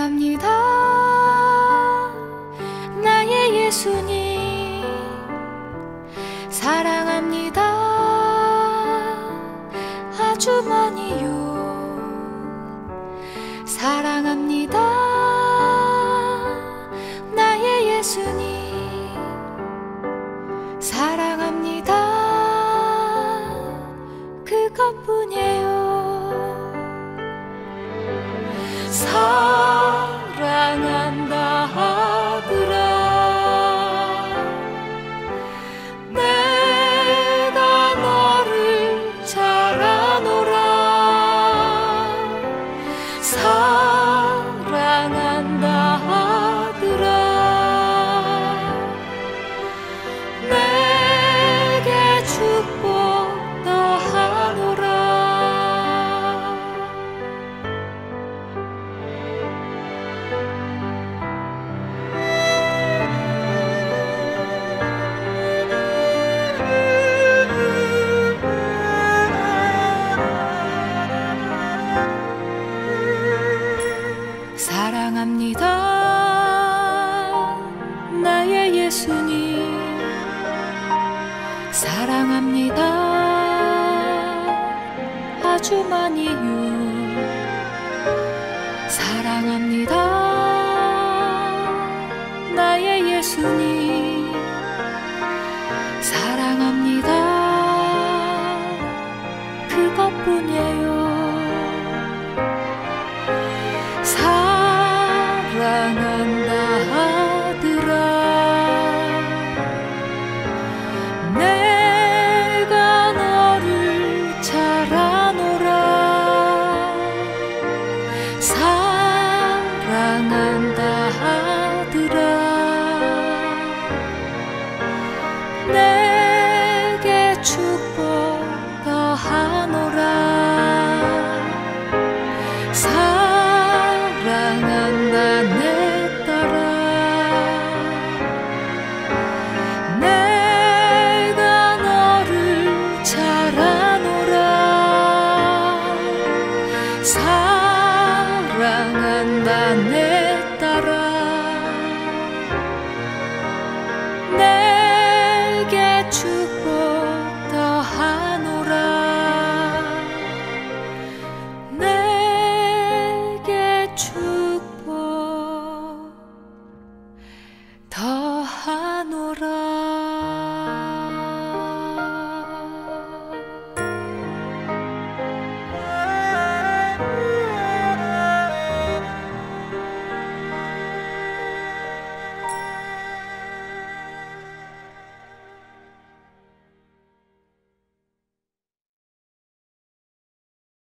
사랑합니다. 나의 예수님 사랑합니다. 아주 많이요. 사랑합니다. 나의 예수님 사랑합니다. 그것뿐이에요. 사랑한다 하더라. 내가 너를 잘 아노라. 사랑한다 하더라. 내게 축복 더하노라. 사랑합니다. 나의 예수님 사랑합니다. 아주 많이요. 사랑합니다. 나의 예수님 사랑합니다. 그것뿐이에요. 사랑한다 하더라. 내가 너를 잘 아노라. 사랑한다 하더라. 내게 축복 더하노라. 사랑한다 내 딸아. 내가 너를 잘 아노라. 사랑한다 내